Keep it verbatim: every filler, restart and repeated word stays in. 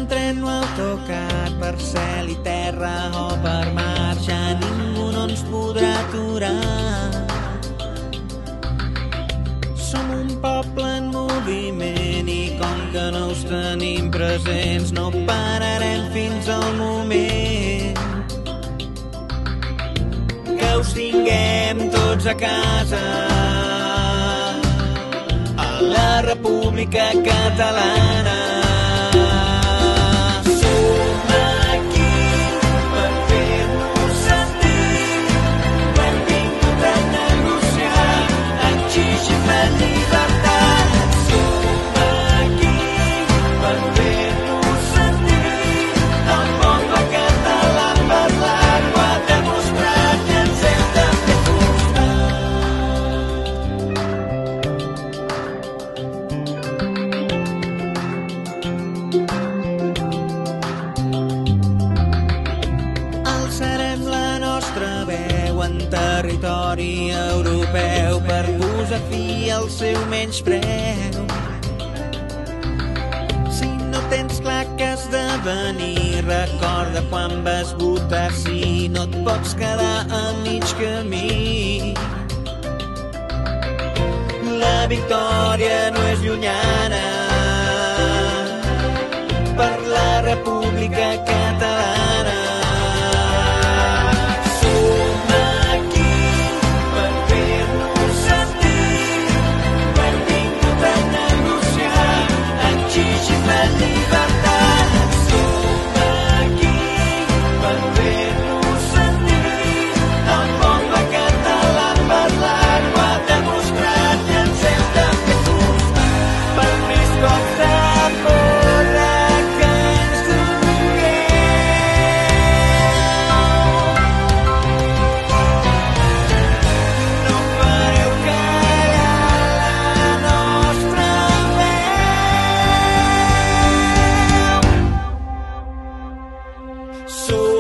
tren o autocar, per cel i terra o per mar, ja ningú no ens podrà aturar. Som un poble en moviment i com que no us tenim presents no pararem fins al moment que us tinguem tots a casa, a la República Catalana. Som aquí per fer-nos sentir, no hem vingut a negociar, exigim la llibertat. Som aquí per fer-nos sentir, el poble català parlant ho ha demostrat i ens hem de fer costat. Alçarem la nostra veu en territori europeu per posar fi al seu menyspreu. Si no tens clar que has de venir, recorda quan vas votar sí, no et pots quedar a mig camí. La victòria no és llunyana per la República Catalana. Som aquí per fer-nos sentir, no hem vingut a negociar, exigim la llibertat. Som aquí per fer-nos sentir, el poble català parlant ho ha demostrat i ens hem de fer costat. Per més cops de porra que ens donem, no fareu callar la nostra veu. Som